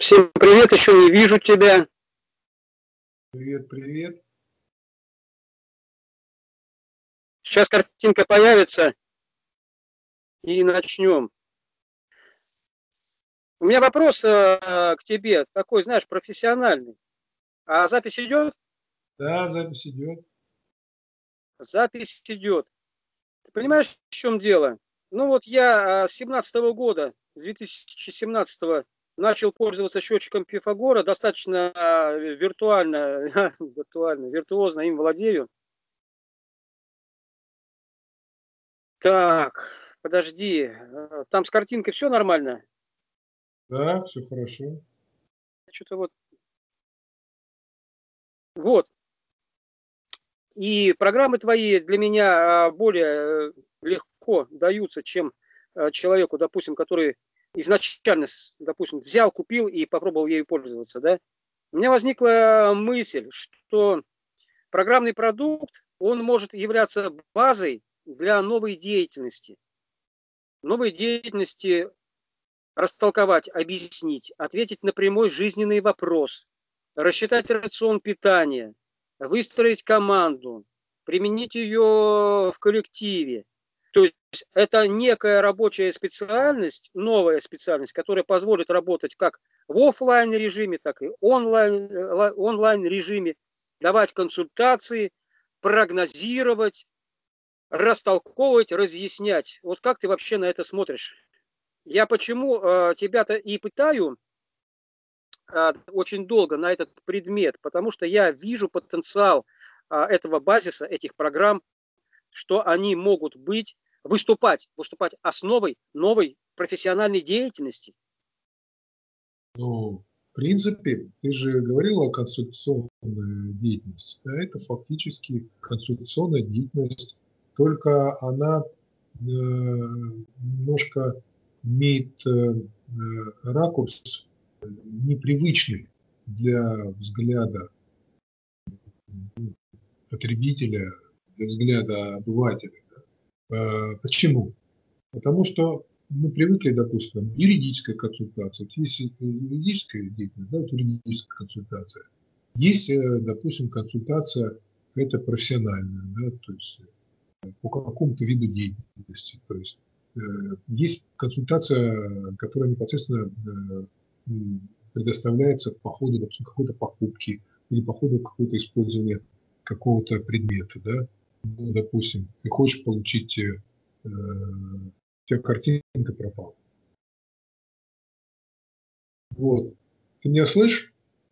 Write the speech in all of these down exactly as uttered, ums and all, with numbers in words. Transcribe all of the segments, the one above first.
Всем привет, еще не вижу тебя. Привет, привет. Сейчас картинка появится и начнем. У меня вопрос э, к тебе, такой, знаешь, профессиональный. А запись идет? Да, запись идет. Запись идет. Ты понимаешь, в чем дело? Ну вот я с семнадцатого года, с две тысячи семнадцатого, начал пользоваться счетчиком Пифагора, достаточно виртуально, виртуально, виртуозно им владею. Так, подожди, там с картинкой все нормально? Да, все хорошо. Что-то вот. Вот. И программы твои для меня более легко даются, чем человеку, допустим, который изначально, допустим, взял, купил и попробовал ею пользоваться, да? У меня возникла мысль, что программный продукт, он может являться базой для новой деятельности. Новой деятельности растолковать, объяснить, ответить на прямой жизненный вопрос, рассчитать рацион питания, выстроить команду, применить ее в коллективе. То есть это некая рабочая специальность, новая специальность, которая позволит работать как в офлайн режиме, так и онлайн, онлайн режиме, давать консультации, прогнозировать, растолковывать, разъяснять. Вот как ты вообще на это смотришь? Я почему э, тебя-то и пытаю э, очень долго на этот предмет, потому что я вижу потенциал э, этого базиса, этих программ, что они могут быть, выступать, выступать основой новой профессиональной деятельности. Ну, в принципе, ты же говорил о консультационной деятельности. Да, это фактически консультационная деятельность, только она э, немножко имеет э, ракурс непривычный для взгляда потребителя, для взгляда обывателя. Да. Почему? Потому что мы привыкли, допустим, юридическая консультация. Есть юридическая деятельность, да, вот юридическая консультация. Есть, допустим, консультация, это профессиональная, да, то есть по какому-то виду деятельности. То есть есть консультация, которая непосредственно предоставляется по ходу, допустим, какой-то покупки или по ходу какого-то использования какого-то предмета, да. Ну, допустим, ты хочешь получить, э, у тебя картинка пропала. Вот. Ты меня слышишь?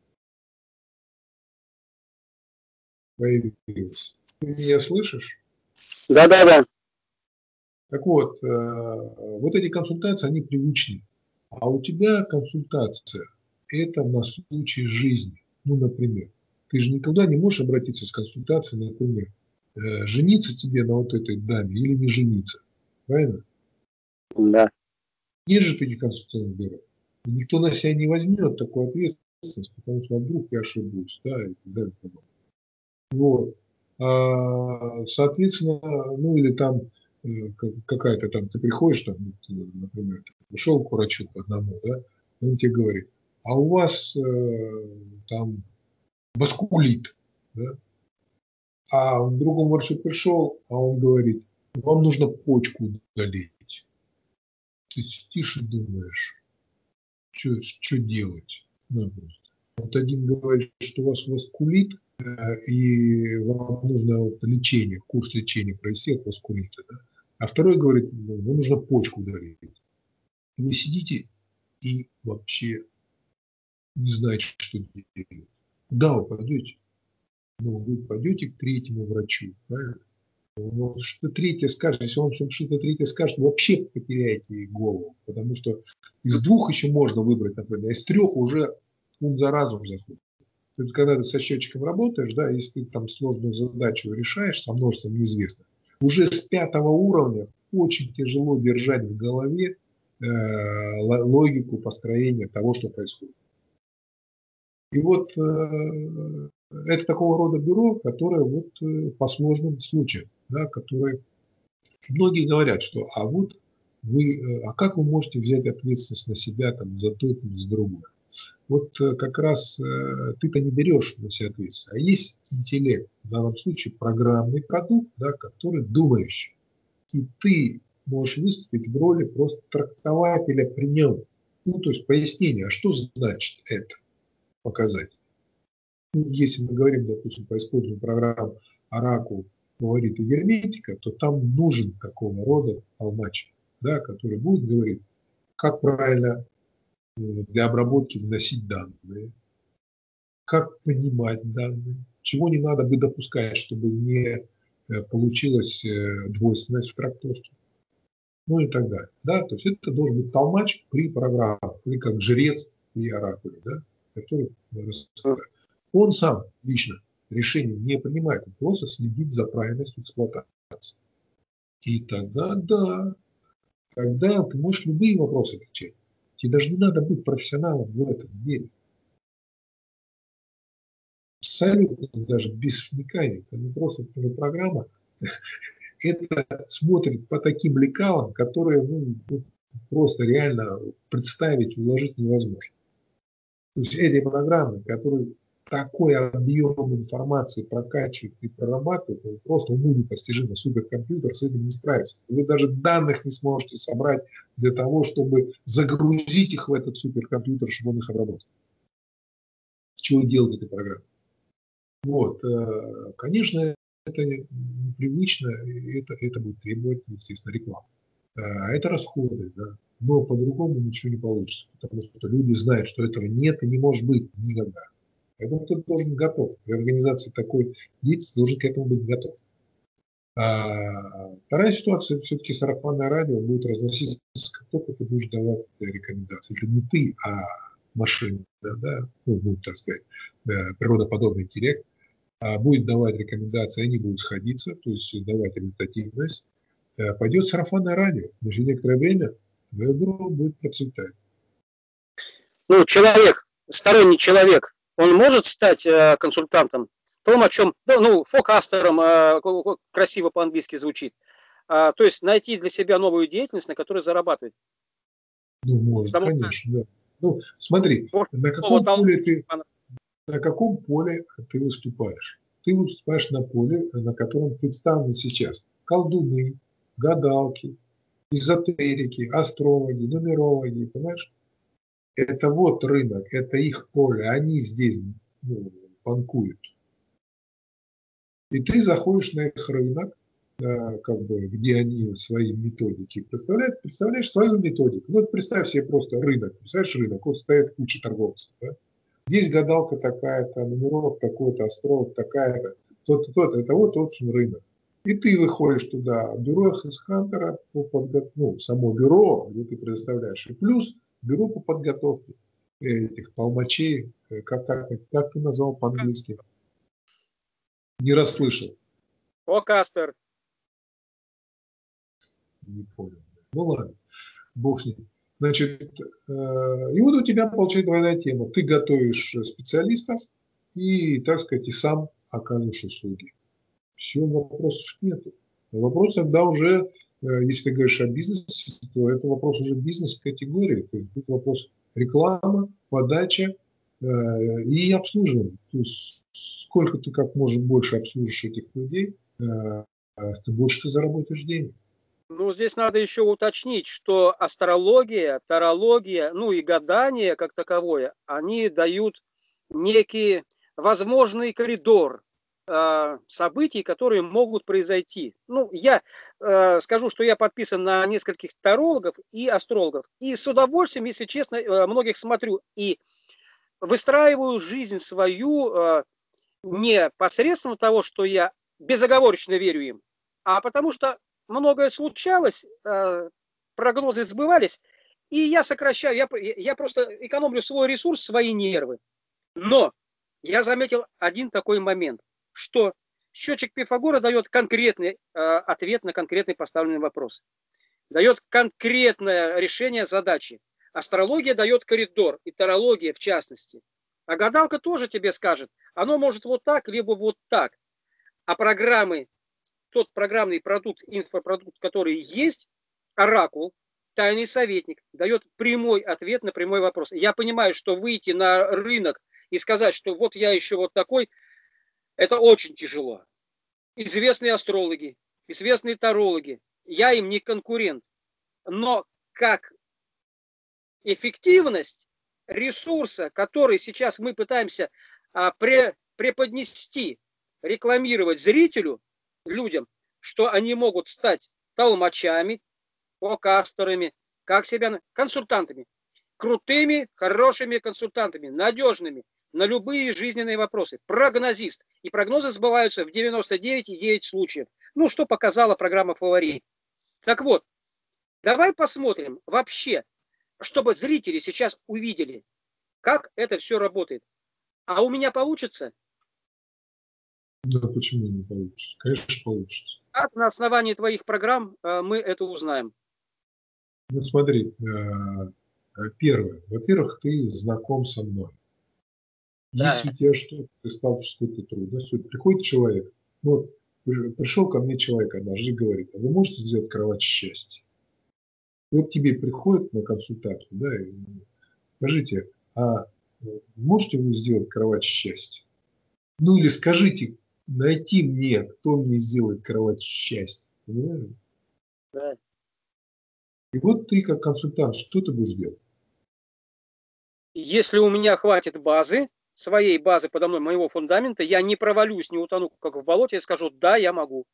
Появилась. Ты меня слышишь? Да-да-да. Так вот, вот эти консультации, они привычны. А у тебя консультация – это на случай жизни. Ну, например, ты же никогда не можешь обратиться с консультацией, например, жениться тебе на вот этой даме или не жениться. Правильно? Да. Нет же таких консультационных бюро. Никто на себя не возьмет такую ответственность, потому что вдруг я ошибусь, да, и так далее. Вот. А, соответственно, ну или там какая-то там, ты приходишь, там, например, ты пришел к врачу к одному, да, и он тебе говорит, а у вас э, там баскулит, да? А к другому врачу пришел, а он говорит, вам нужно почку удалить. Ты сидишь и думаешь, что делать? Ну, вот один говорит, что у вас васкулит, и вам нужно вот лечение, курс лечения провести от васкулита, да? А второй говорит, ну, вам нужно почку удалить. И вы сидите и вообще не знаете, что делать. Куда вы пойдете? Ну, вы пойдете к третьему врачу, правильно? Вот что третье скажет, если он что-то третье скажет, вы вообще потеряете голову, потому что из двух еще можно выбрать, например, а из трех уже ум за разум заходит. То есть, когда ты со счетчиком работаешь, да, если ты там сложную задачу решаешь со множеством неизвестных, уже с пятого уровня очень тяжело держать в голове э, логику построения того, что происходит. И вот э, это такого рода бюро, которое вот э, по сложным случаям, да, которые многие говорят, что а вот вы, а как вы можете взять ответственность на себя там за то, за другое? вот как раз ты-то не берешь на себя ответственность. А есть интеллект, в данном случае программный продукт, да, который думающий. И ты можешь выступить в роли просто трактователя при нем. Ну, то есть пояснение, а что значит это показать. Ну, если мы говорим, допустим, по использованию программ Oracle, говорит и герметика, то там нужен такого рода толмач, да, который будет говорить, как правильно для обработки вносить данные, как понимать данные, чего не надо бы допускать, чтобы не получилась двойственность в трактовке, ну и так далее. Да? То есть это должен быть толмач при программах, или как жрец при оракуле, да? Который рассказывает. Он сам лично решение не принимает, он просто следит за правильностью эксплуатации. И тогда, да, тогда ты можешь любые вопросы отвечать. Тебе даже не надо быть профессионалом в этом деле. Абсолютно даже без вникания. Это не просто тоже программа. Это смотрит по таким лекалам, которые ну, просто реально представить, уложить невозможно. То есть эти программы, которые такой объем информации прокачивают и прорабатывают, он просто уму непостижимо. Суперкомпьютер с этим не справится. Вы даже данных не сможете собрать для того, чтобы загрузить их в этот суперкомпьютер, чтобы он их обработал. Чего делать эта программа? Вот, конечно, это непривычно, это, это будет требовать, естественно, рекламы. А это расходы, да. Но по-другому ничего не получится, потому что люди знают, что этого нет и не может быть никогда. Поэтому ты должен быть готов. При организации такой деятельности должен к этому быть готов. А вторая ситуация, все-таки сарафанное радио будет разноситься, как только ты будешь давать рекомендации. Это не ты, а машина, да, да, ну, будет, так сказать, природоподобный интеллект, будет давать рекомендации, они будут сходиться, то есть давать результативность. Пойдет сарафанное радио, но через некоторое время твое бюро будет процветать. Ну, человек, сторонний человек, он может стать э, консультантом в том, о чем, да, ну, фокастером, э, красиво по-английски звучит. А, то есть найти для себя новую деятельность, на которой зарабатывать. Ну, может, Потому конечно, да. Ну, смотри, может, на каком поле ты, на каком поле ты выступаешь? Ты выступаешь на поле, на котором представлены сейчас колдуны, гадалки, эзотерики, астрологи, нумерологи, понимаешь? Это вот рынок, это их поле, они здесь ну, банкуют. И ты заходишь на их рынок, как бы, где они свои методики представляют, представляешь свою методику. Ну, представь себе просто рынок, представляешь рынок, вот стоит куча торговцев, да? Здесь гадалка такая-то, нумеролог такой-то, астролог такая-то, тот-то, тот-то, это вот, в общем, рынок. И ты выходишь туда, бюро хедхантера, ну, само бюро, где ты предоставляешь, и плюс бюро по подготовке этих толмачей, как, как, как ты назвал по-английски? Не расслышал. Фокастер. Не понял. Ну ладно, бог с ним. Значит, и вот у тебя получается двойная тема. Ты готовишь специалистов и, так сказать, и сам оказываешь услуги. Все, вопросов нету. Вопрос тогда уже, если ты говоришь о бизнесе, то это вопрос уже бизнес-категории. То есть тут вопрос реклама, подача и обслуживание. То есть сколько ты как можно больше обслужишь этих людей, тем больше ты заработаешь денег. Ну, здесь надо еще уточнить, что астрология, тарология, ну и гадание как таковое, они дают некий возможный коридор э, событий, которые могут произойти. Ну, я э, скажу, что я подписан на нескольких тарологов и астрологов. И с удовольствием, если честно, э, многих смотрю и выстраиваю жизнь свою э, не посредством того, что я безоговорочно верю им, а потому что многое случалось, прогнозы сбывались, и я сокращаю, я, я просто экономлю свой ресурс, свои нервы. Но я заметил один такой момент, что счетчик Пифагора дает конкретный ответ на конкретный поставленный вопрос. Дает конкретное решение задачи. Астрология дает коридор, и тарология в частности. А гадалка тоже тебе скажет, оно может вот так, либо вот так. А программы, тот программный продукт, инфопродукт, который есть, оракул, тайный советник дает прямой ответ на прямой вопрос. Я понимаю, что выйти на рынок и сказать, что вот я еще вот такой, это очень тяжело. Известные астрологи, известные тарологи, я им не конкурент. Но как эффективность ресурса, который сейчас мы пытаемся а, пре, преподнести, рекламировать зрителю, людям, что они могут стать толмачами, покасторами, как себя, консультантами, крутыми, хорошими консультантами, надежными на любые жизненные вопросы. Прогнозист. И прогнозы сбываются в девяносто девять и девять случаев. Ну, что показала программа «Фаворит». Так вот, давай посмотрим вообще, чтобы зрители сейчас увидели, как это все работает. А у меня получится? Да, почему не получится? Конечно, получится. Как на основании твоих программ мы это узнаем? Ну, смотри, первое. Во-первых, ты знаком со мной. Да. Если у тебя что-то, ты сталкиваешься с какой-то трудностью, приходит человек, ну, пришел ко мне человек однажды и говорит, а вы можете сделать кровать счастья? Вот тебе приходит на консультацию, да, и скажите, а можете вы сделать кровать счастья? Ну или скажите, найти мне, кто мне сделает кровать счастья. Понимаешь? Да. И вот ты как консультант, что ты будешь делать? Если у меня хватит базы, своей базы подо мной, моего фундамента, я не провалюсь, не утону, как в болоте, я скажу, да, я могу.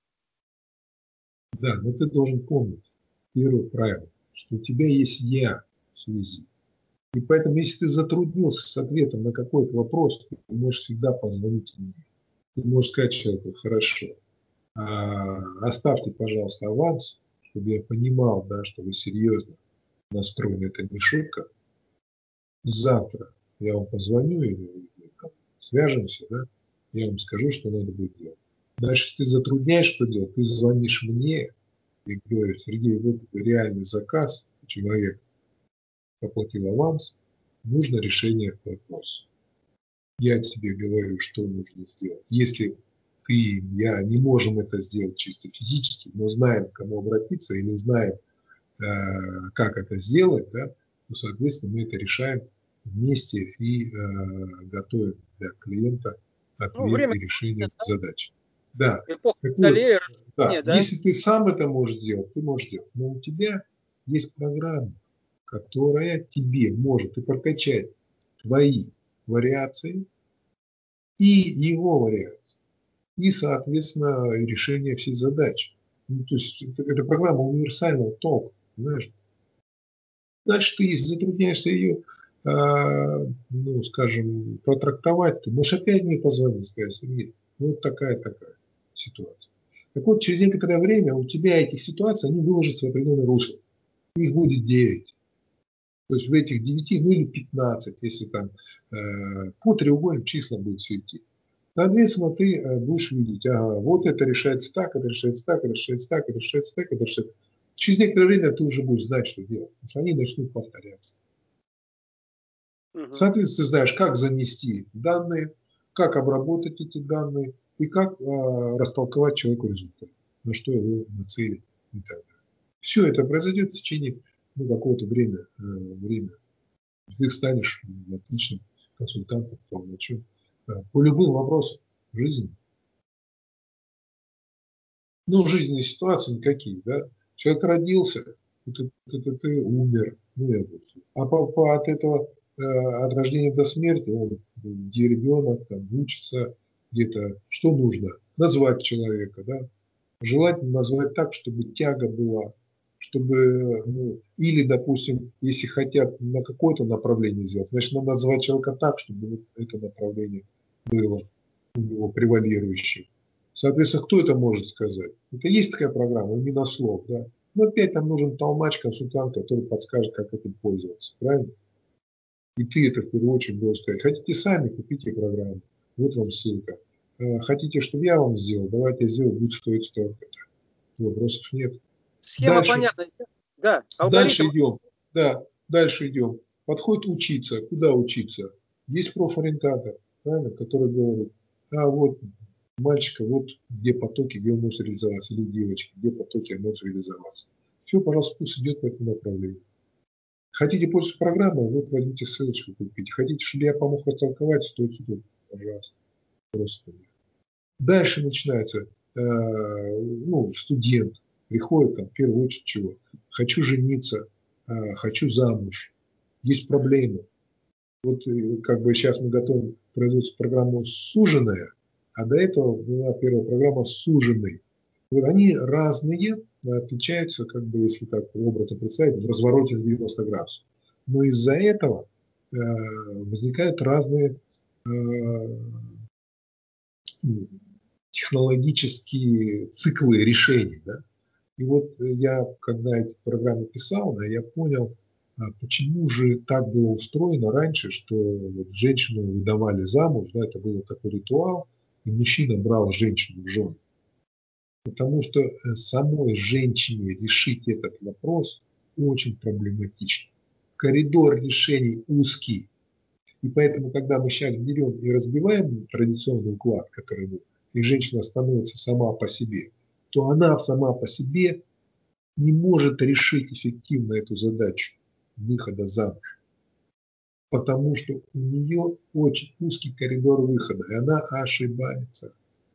Да, но ты должен помнить первое правило, что у тебя есть я в связи. И поэтому, если ты затруднился с ответом на какой-то вопрос, ты можешь всегда позвонить мне. Ты можешь сказать человеку, хорошо, а, оставьте, пожалуйста, аванс, чтобы я понимал, да, что вы серьезно настроены, это не шутка. Завтра я вам позвоню, или свяжемся, да, я вам скажу, что надо будет делать. Дальше, если ты затрудняешь, что делать, ты звонишь мне и говоришь, Сергей, вот реальный заказ, человек оплатил аванс, нужно решение вопроса. Я тебе говорю, что нужно сделать. Если ты, я не можем это сделать чисто физически, но знаем, к кому обратиться или знаем, э, как это сделать, да, то, соответственно, мы это решаем вместе и э, готовим для клиента ответ Ну, время и решение да? задач. Да. Эпоха Так вот, Галея, да, да? если ты сам это можешь сделать, ты можешь делать. Но у тебя есть программа, которая тебе может и прокачать твои вариации и его вариации. И, соответственно, решение всей задачи. Ну, то есть это, это программа универсального толка, понимаешь? Дальше ты, если затрудняешься ее, э, ну, скажем, протрактовать, ты можешь опять мне позвонить, сказать, Сергей, ну, вот такая-такая ситуация. Так вот, через некоторое время у тебя эти ситуации, они выложатся в определенное русло. Их будет девять. То есть в этих девяти, ну или пятнадцать, если там э, по треугольным числам будет все идти. Соответственно, ты э, будешь видеть, ага, вот это решается так, это решается так, это решается так, это решается так, это решается так. Через некоторое время ты уже будешь знать, что делать, потому что они начнут повторяться. Угу. Соответственно, ты знаешь, как занести данные, как обработать эти данные и как э, растолковать человеку результат, на что его нацелить и так далее. Все это произойдет в течение ну, какого-то времени, э, времени. Ты станешь отличным консультантом, толмачом по любым вопросам жизни. Ну, жизненные ситуации никакие, да. Человек родился, ты, ты, ты, ты умер, ну, это все. А по, по, от этого, э, от рождения до смерти, он, где ребенок, там, учится, где-то, что нужно? Назвать человека, да. Желательно назвать так, чтобы тяга была, чтобы, ну, или, допустим, если хотят на какое-то направление сделать, значит, надо назвать человека так, чтобы вот это направление было у него превалирующим. Соответственно, кто это может сказать? Это есть такая программа, Минослов, да? Но опять нам нужен толмач, консультант, который подскажет, как этим пользоваться, правильно? И ты это в первую очередь будешь сказать. Хотите сами, купите программу. Вот вам ссылка. Хотите, чтобы я вам сделал? Давайте я сделаю, будет стоить столько-то. Вопросов нет. Схема Дальше, понятна. Да, дальше алгоритм. идем. Да, дальше идем. Подходит учиться. Куда учиться? Есть профориентатор, правильно, который говорит, а вот мальчика, вот где потоки, где он может реализоваться, или девочки, где потоки он может реализоваться. Все, пожалуйста, пусть идет по этому направлению. Хотите пользоваться программой, вот возьмите ссылочку, купите. Хотите, чтобы я помог растолковать, стоит сюда, пожалуйста. Просто. Дальше начинается, э, ну, студент приходит, там, в первую очередь, чего? Хочу жениться, э, хочу замуж. Есть проблемы. Вот как бы сейчас мы готовим производить программу «Суженая», а до этого была первая программа «Суженый». Вот они разные, отличаются, как бы, если так образно представить, в развороте на девяносто градусов. Но из-за этого э, возникают разные э, технологические циклы решений. Да? И вот я, когда эти программы писал, да, я понял, почему же так было устроено раньше, что вот женщину выдавали замуж, да, это был такой ритуал, и мужчина брал женщину в жены. Потому что самой женщине решить этот вопрос очень проблематично. Коридор решений узкий. И поэтому, когда мы сейчас берем и разбиваем традиционный уклад, который был, и женщина становится сама по себе, то она сама по себе не может решить эффективно эту задачу выхода замуж. Потому что у нее очень узкий коридор выхода, и она ошибается.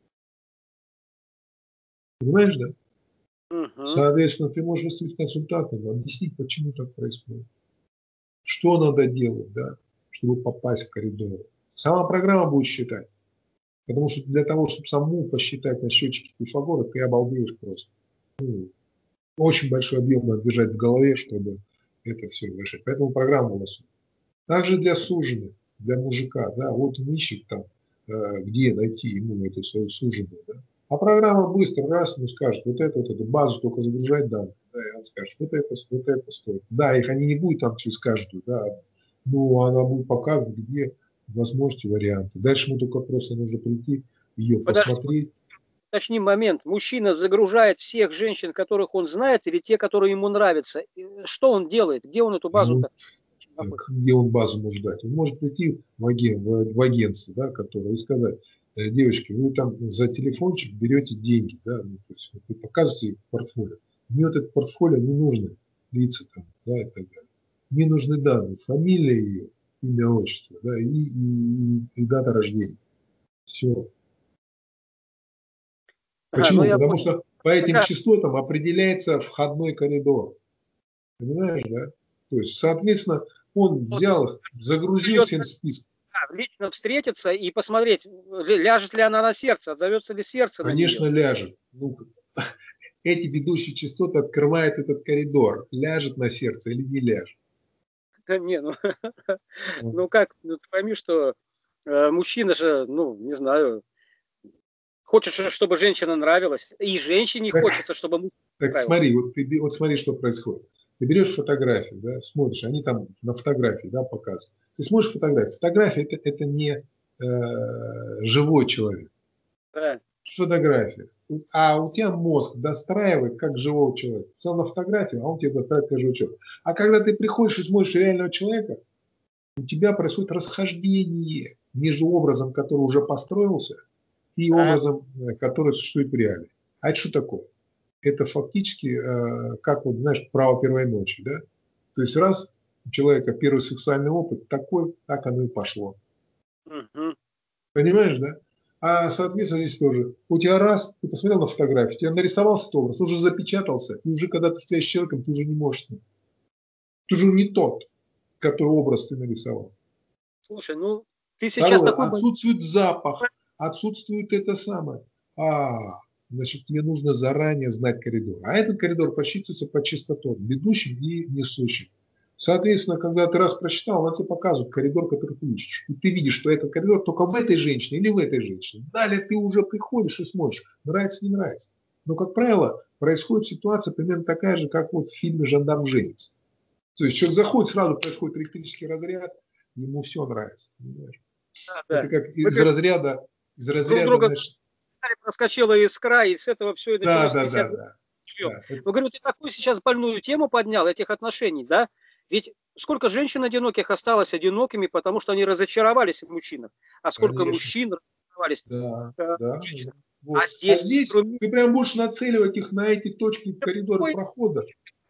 Понимаешь, да? Угу. Соответственно, ты можешь выступить консультантом, объяснить, почему так происходит. Что надо делать, да, чтобы попасть в коридор. Сама программа будет считать. Потому что для того, чтобы саму посчитать на счетчике Пифагора, ты обалдеешь просто. Ну, очень большой объем надо держать в голове, чтобы это все решить. Поэтому программа у нас. Также для суженых, для мужика, да, вот он ищет там, где найти ему эту свою суженую, да. А программа быстро раз ему скажет, вот это, вот эту базу только загружать данные, да, и он скажет, вот это, вот это стоит. Да, их они не будут там через каждую, да, но она будет показывать, где возможности, варианты. Дальше ему только просто нужно прийти, ее Подожди. посмотреть. Уточни момент. Мужчина загружает всех женщин, которых он знает, или те, которые ему нравятся. Что он делает? Где он эту базу-то? Ну, где он базу может дать? Он может прийти в, аген, в, в агентство, да, которое, и сказать, девочки, вы там за телефончик берете деньги, да, ну, то есть вы показываете портфолио. Мне вот это портфолио не нужно, лица там, да, и так далее. Мне нужны данные, фамилия ее, имя, отчество, да, и, и, и дата рождения. Все. Почему? А, ну Потому что по этим частотам определяется входной коридор. Понимаешь, да? То есть, соответственно, он взял их, загрузил всем список. Лично встретиться и посмотреть, ляжет ли она на сердце, отзовется ли сердце Конечно, на нее. ляжет. Ну, эти ведущие частоты открывают этот коридор. Ляжет на сердце или не ляжет? Не, ну, ну как, ну ты пойми, что э, мужчина же, ну, не знаю, хочет, чтобы женщина нравилась. И женщине так, хочется, чтобы мужчина так нравился. Смотри, вот, ты, вот смотри, что происходит. Ты берешь фотографию, да, смотришь, они там на фотографии, да, показывают. Ты смотришь фотографию. Фотография это, это не э, живой человек. Да. Фотография. А у тебя мозг достраивает как живого человека. Все на фотографии, а он тебе достраивает как живого человека. А когда ты приходишь и смотришь реального человека, у тебя происходит расхождение между образом, который уже построился, и а. образом, который существует в реале. А это что такое? Это фактически, как вот, знаешь, право первой ночи, да? То есть раз у человека первый сексуальный опыт такой, так оно и пошло. Угу. Понимаешь, да? А, соответственно, здесь тоже. У тебя раз, ты посмотрел на фотографию, тебе нарисовался этот образ, уже запечатался, и уже когда ты встречаешься с человеком, ты уже не можешь. Ты уже не тот, который образ ты нарисовал. Слушай, ну, ты сейчас Второе, такой... отсутствует запах, отсутствует это самое. А, значит, тебе нужно заранее знать коридор. А этот коридор посчитывается по частотам, ведущим и несущим. Соответственно, когда ты раз прочитал, она тебе показывает коридор, который ты ищешь. И ты видишь, что этот коридор только в этой женщине или в этой женщине. Далее ты уже приходишь и смотришь, нравится, не нравится. Но, как правило, происходит ситуация примерно такая же, как вот в фильме «Жандарм женится». То есть человек заходит, сразу происходит электрический разряд, ему все нравится. Понимаешь? Да, да. Это как из Вы разряда... Из разряда друг друга знаешь... проскочила искра, и с этого все и началось. Да, да, да, да. Да. Но, говорю, ты такую сейчас больную тему поднял, этих отношений, да? Ведь сколько женщин одиноких осталось одинокими, потому что они разочаровались в мужчинах. А сколько Конечно. мужчин разочаровались да, в да, женщинах. вот. А здесь, а здесь кроме... ты прям будешь нацеливать их на эти точки коридора прохода.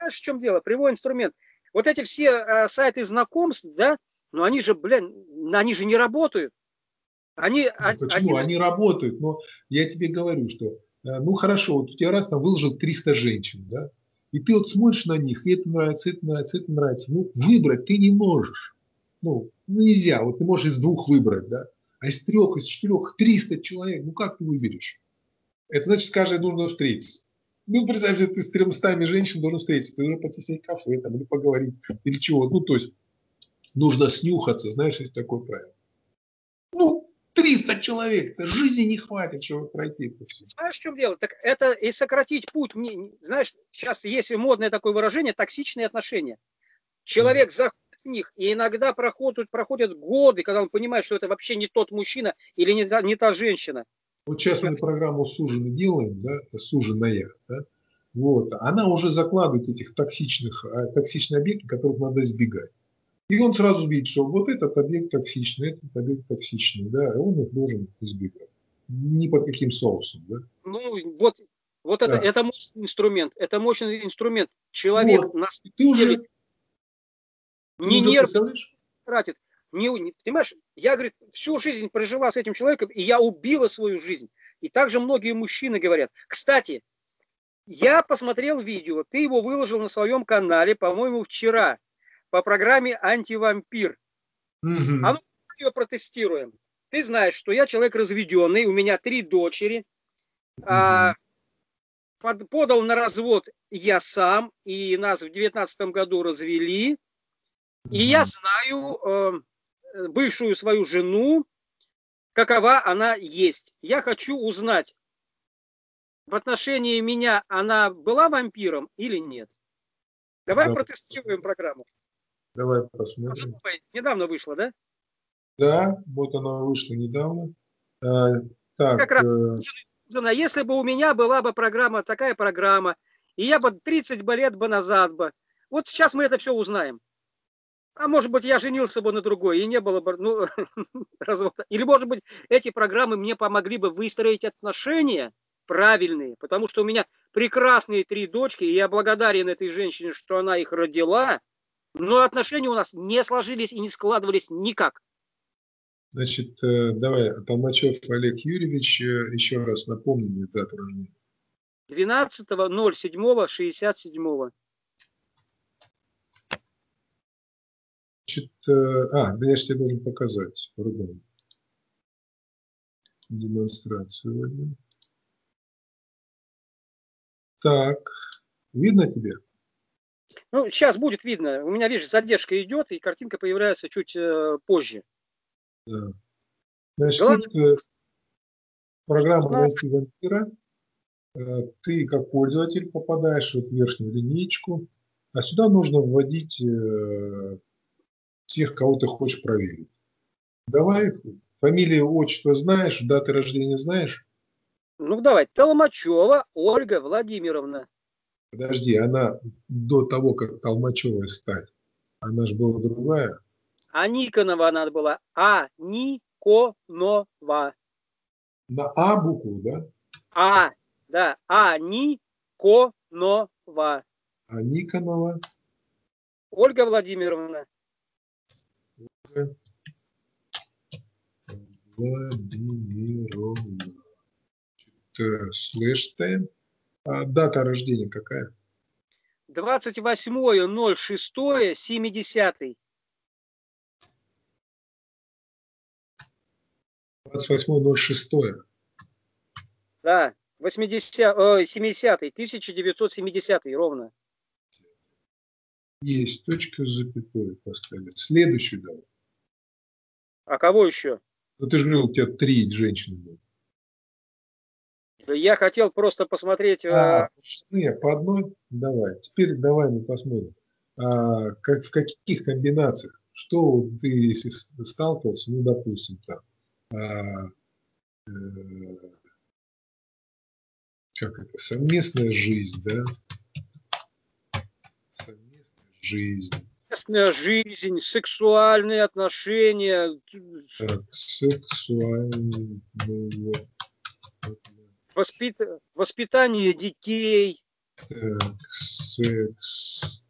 Знаешь, в чем дело? Прямой инструмент. Вот эти все э, сайты знакомств, да, но они же, блин, они же не работают. Они Ну, почему? один из... Они работают, но я тебе говорю, что, э, ну хорошо, вот у тебя раз там выложил триста женщин, да, и ты вот смотришь на них, и это нравится, это нравится, это нравится. Ну, выбрать ты не можешь. Ну, нельзя. Вот ты можешь из двух выбрать, да, а из трех, из четырех, триста человек, ну как ты выберешь? Это значит, с каждой нужно встретиться. Ну, представь себе, ты с тремстами женщин должен встретиться, ты должен пойти в кафе там, или поговорить, или чего. Ну, то есть нужно снюхаться, знаешь, есть такое правило. Ну, триста человек, это жизни не хватит, чтобы пройти это все. Знаешь, в чем дело? Так это и сократить путь. Не, не, знаешь, сейчас есть модное такое выражение «токсичные отношения». Человек заходит в них, и иногда проходят, проходят годы, когда он понимает, что это вообще не тот мужчина или не та, не та женщина. Вот сейчас мы программу «Суженый» делаем, да, «Суженая», да, вот, она уже закладывает этих токсичных, токсичные объекты, которых надо избегать. И он сразу видит, что вот этот объект токсичный, этот объект токсичный, да, и он их должен избегать. Ни под каким соусом, да. Ну, вот, вот да. это, это мощный инструмент, это мощный инструмент. Человек вот. на ты уже, не ты нерв уже тратит. Не, не, понимаешь, я, говорит, всю жизнь прожила с этим человеком, и я убила свою жизнь. И также многие мужчины говорят. Кстати, я посмотрел видео, ты его выложил на своем канале, по-моему, вчера, по программе «Антивампир». Угу. А ну, ее протестируем. Ты знаешь, что я человек разведенный, у меня три дочери. Угу. А, под, подал на развод я сам, и нас в девятнадцатом году развели. И я знаю э, бывшую свою жену, какова она есть. Я хочу узнать, в отношении меня она была вампиром или нет. Давай да. протестируем программу. Давай посмотрим. Недавно вышла, да? Да, вот она вышла недавно. А, так. Как раз, э... если бы у меня была бы программа, такая программа, и я бы тридцать лет бы назад бы, вот сейчас мы это все узнаем. А может быть, я женился бы на другой, и не было бы ну, развода. Или, может быть, эти программы мне помогли бы выстроить отношения правильные, потому что у меня прекрасные три дочки, и я благодарен этой женщине, что она их родила, но отношения у нас не сложились и не складывались никак. Значит, давай, Толмачев Олег Юрьевич, еще раз напомни мне дату рождения. двенадцатого ноль седьмого шестьдесят седьмого. Значит, а, да я же тебе должен показать. Врубай. Демонстрацию возьмем. Так, видно тебе? Ну, сейчас будет видно. У меня, видишь, задержка идет, и картинка появляется чуть э, позже. Да. Значит, Главное... тут программа «Найти вампира». Ты как пользователь попадаешь в верхнюю линейку, а сюда нужно вводить э, тех, кого ты хочешь проверить. Давай, фамилию, отчество знаешь, даты рождения знаешь? Ну, давай, Толмачева Ольга Владимировна. Подожди, она до того, как Толмачевой стать, она же была другая. А Никонова она была. А Никонова. На А букву, да? А, да, А Никонова. А Никонова. Ольга Владимировна. Владимировна. Слэш Т. А дата рождения какая? двадцать восьмое ноль шестое семидесятый. двадцать восьмое ноль шестое. Да, восьмидесятый, семидесятый, тысяча девятьсот семидесятый ровно. Есть, точка с запятой поставить. Следующую давай. А кого еще? Ну ты же говорил, у тебя три женщины было. Я хотел просто посмотреть... А, нет, по одной? Давай. Теперь давай мы посмотрим. А, как, в каких комбинациях? Что ты, если сталкивался, ну, допустим, там, а, э, как это, совместная жизнь, да? Совместная жизнь. Совместная жизнь, сексуальные отношения. Так, сексуальные... Воспит... Воспитание детей. Так, секс,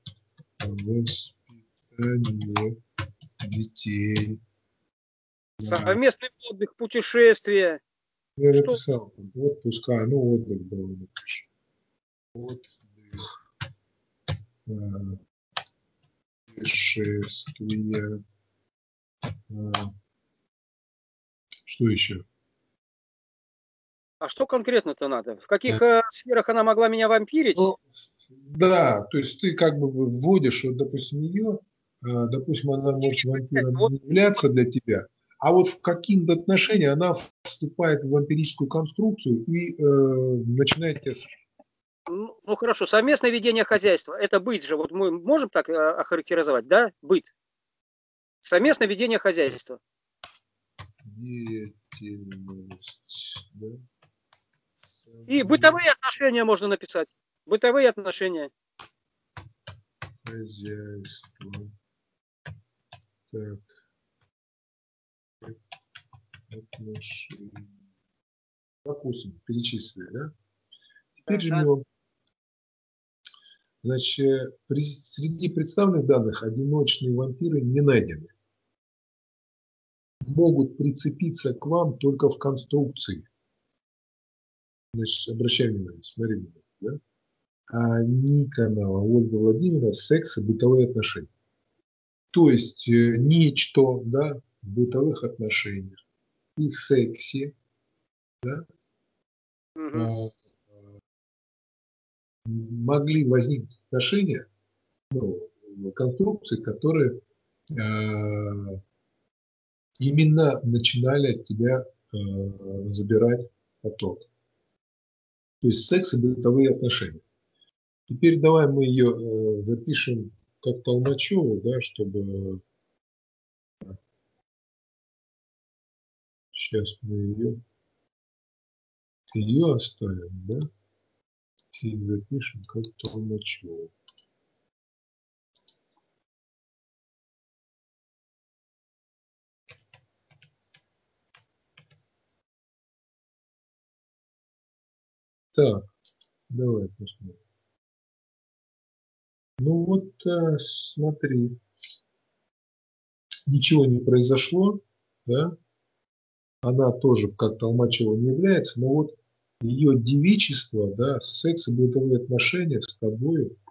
воспитание детей. Совместный отдых, путешествия. Я Что? написал, отпуск, а, ну отдых был. Отдых, путешествия. Что еще? А что конкретно-то надо? В каких э, сферах она могла меня вампирить? Ну, да, то есть ты как бы вводишь, вот, допустим, ее, допустим, она может вампиром не являться для тебя, а вот в каким-то отношении она вступает в вампирическую конструкцию и э, начинает тебя... Ну, ну хорошо, совместное ведение хозяйства. Это быт же. Вот мы можем так э, охарактеризовать, да? Быт. Совместное ведение хозяйства. Деятельность, да? И бытовые отношения можно написать. Бытовые отношения. Хозяйство. Так. Отношения. Допустим, перечислили, да? Теперь жмем. Значит, среди представленных данных одиночные вампиры не найдены. Могут прицепиться к вам только в конструкции. Значит, обращай внимание, смотри, да? А Никонова Ольга Владимировна, секс и бытовые отношения. То есть ничто, да, в бытовых отношениях и в сексе, да, угу. могли возникнуть отношения, ну, конструкции, которые э, именно начинали от тебя э, забирать поток. То есть секс и бытовые отношения. Теперь давай мы ее э, запишем как Толмачеву, да, чтобы... Сейчас мы ее... Ее оставим, да? И запишем как Толмачеву. Так, давай посмотрим. Ну вот, смотри, ничего не произошло, да? Она тоже как Толмачева не является, но вот ее девичество, да, секс и бытовые отношения с тобой э,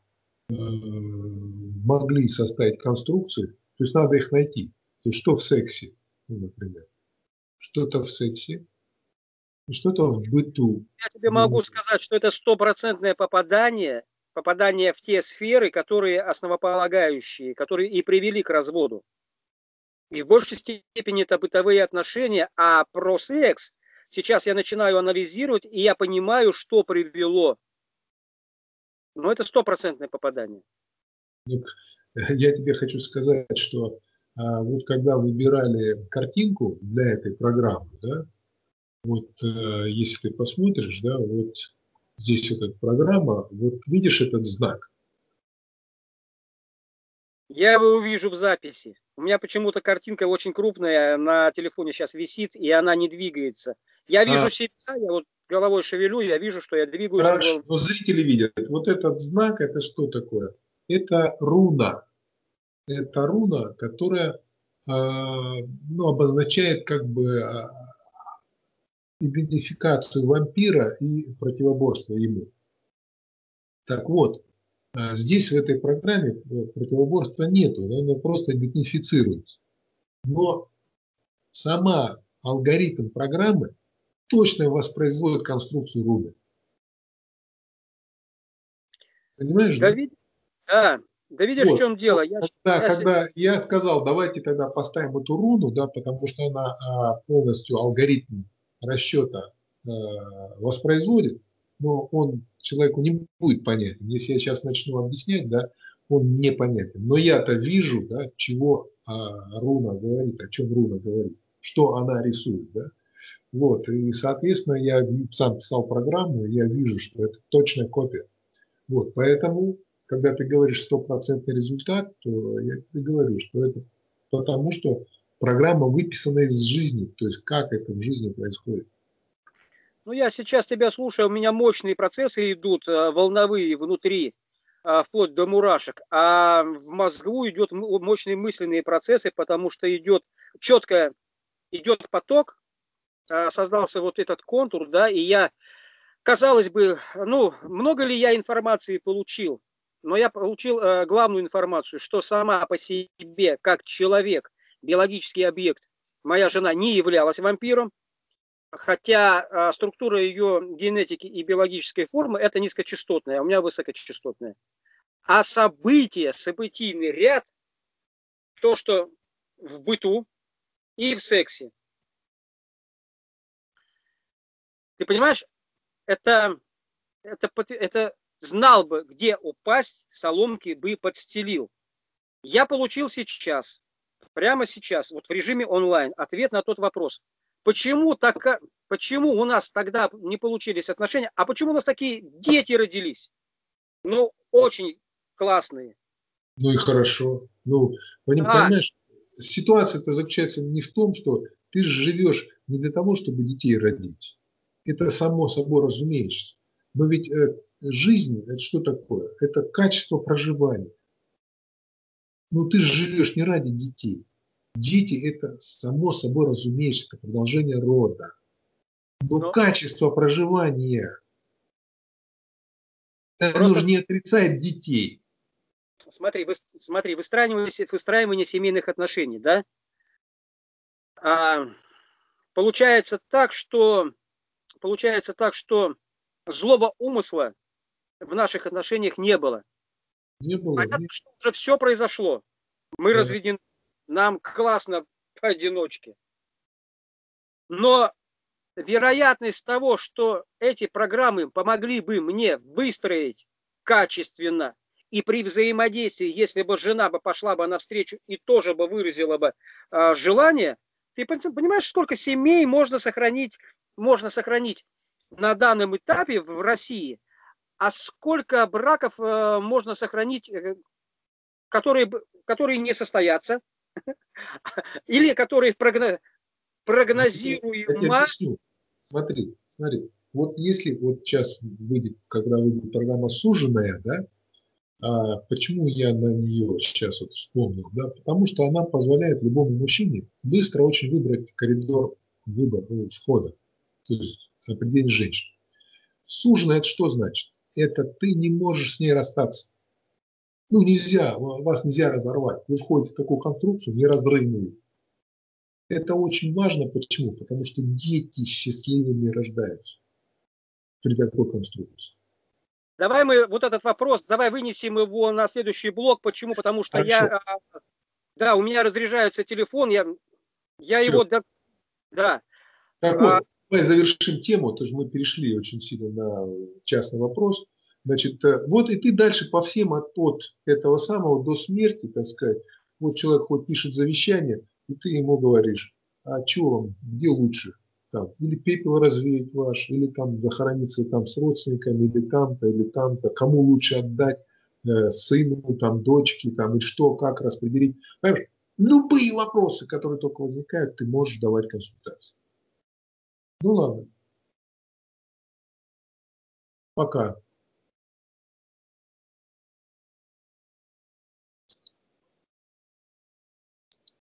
могли составить конструкцию, то есть надо их найти. То есть что в сексе, ну, например, что-то в сексе, что-то в быту. Я тебе могу сказать, что это стопроцентное попадание, попадание в те сферы, которые основополагающие, которые и привели к разводу. И в большей степени это бытовые отношения, а про секс сейчас я начинаю анализировать, и я понимаю, что привело. Но это стопроцентное попадание. Я тебе хочу сказать, что а, вот когда выбирали картинку для этой программы, да, вот э, если ты посмотришь, да, вот здесь вот эта программа, вот видишь этот знак? Я его увижу в записи. У меня почему-то картинка очень крупная на телефоне сейчас висит, и она не двигается. Я вижу а. себя, я вот головой шевелю, я вижу, что я двигаюсь. Хорошо, но зрители видят. Вот этот знак, это что такое? Это руна. Это руна, которая э, ну, обозначает как бы э, идентификацию вампира и противоборство ему. Так вот, э, здесь в этой программе противоборства нету, оно просто идентифицируется. Но сама алгоритм программы точно воспроизводит конструкцию руны. Понимаешь, да? Да, вид... да. да видишь, вот. В чем дело? Я, когда я, когда я сказал, давайте тогда поставим эту руну, да, потому что она а, полностью алгоритм расчета а, воспроизводит, но он человеку не будет понятен. Если я сейчас начну объяснять, да, он не понятен. Но я-то вижу, да, чего а, руна говорит, о чем руна говорит, что она рисует, да. Вот, и, соответственно, я сам писал программу, и я вижу, что это точная копия. Вот, поэтому, когда ты говоришь стопроцентный результат, то я тебе говорю, что это потому, что программа выписана из жизни, то есть как это в жизни происходит. Ну, я сейчас тебя слушаю, у меня мощные процессы идут, волновые внутри. вплоть до мурашек, а в мозгу идет мощные мысленные процессы, потому что идет четко, идет поток, создался вот этот контур, да, и я, казалось бы, ну, много ли я информации получил, но я получил э, главную информацию, что сама по себе, как человек, биологический объект, моя жена не являлась вампиром, хотя э, структура ее генетики и биологической формы это низкочастотная, а у меня высокочастотная. А события, событийный ряд, то, что в быту и в сексе. Ты понимаешь, это, это, это знал бы, где упасть, соломки бы подстелил. Я получил сейчас, прямо сейчас, вот в режиме онлайн, ответ на тот вопрос. Почему, так, почему у нас тогда не получились отношения, а почему у нас такие дети родились? Ну, очень классные. Ну и хорошо. Ну, понимаешь, а. Ситуация-то заключается не в том, что ты живешь не для того, чтобы детей родить. Это само собой разумеется. Но ведь э, жизнь, это что такое? Это качество проживания. Ну ты же живешь не ради детей. Дети – это само собой разумеется, это продолжение рода. Но, Но... качество проживания, оно Просто... же не отрицает детей. Смотри, вы, смотри выстраивание, выстраивание семейных отношений, да? А, получается так, что получается так, что злого умысла в наших отношениях не было. Не было. Понятно, не... что уже все произошло. Мы да. разведены, нам классно поодиночке. Но вероятность того, что эти программы помогли бы мне выстроить качественно и при взаимодействии, если бы жена бы пошла бы навстречу и тоже бы выразила бы э, желание, ты понимаешь, сколько семей можно сохранить, можно сохранить на данном этапе в России, а сколько браков э, можно сохранить, э, которые, которые не состоятся, или которые прогноз, прогнозируемо... Смотри, смотри, вот если вот сейчас выйдет, когда выйдет программа «Суженая», да, а почему я на нее сейчас вот вспомнил, да, потому что она позволяет любому мужчине быстро очень выбрать коридор выбора, ну, входа, то есть определение женщин. Суженая – это что значит? Это ты не можешь с ней расстаться. Ну, нельзя, вас нельзя разорвать. Вы входите в такую конструкцию неразрывную. Это очень важно. Почему? Потому что дети счастливыми рождаются при такой конструкции. Давай мы вот этот вопрос, давай вынесем его на следующий блок. Почему? Потому что Хорошо. я, да, у меня разряжается телефон, я, я его, да, да. Так вот, а, давай завершим тему, то есть мы перешли очень сильно на частный вопрос. Значит, вот и ты дальше по всем от, от этого самого до смерти, так сказать, вот человек хоть пишет завещание, и ты ему говоришь, а что вам, где лучше? Там, или пепел развеять ваш, или там захорониться там с родственниками, или там-то, или там-то, кому лучше отдать, э, сыну, там, дочке, там, и что, как распределить. Понимаешь? Любые вопросы, которые только возникают, ты можешь давать консультации. Ну ладно. Пока.